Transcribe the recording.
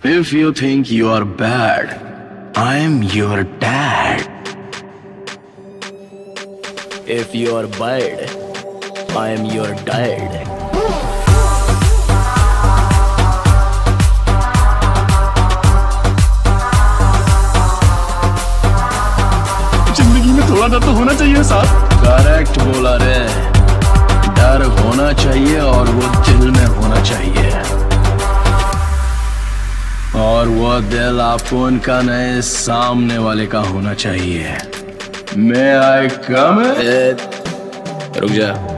If you think you are bad, I am your dad. If you are bad, I am your dad. जिंदगी में थोड़ा डर तो होना चाहिए साथ। करेक्ट बोला रे। डर होना चाहिए और वो दिल में होना चाहिए, और वो दिल आपको उनका नए सामने वाले का होना चाहिए। May I come in? रुक जा।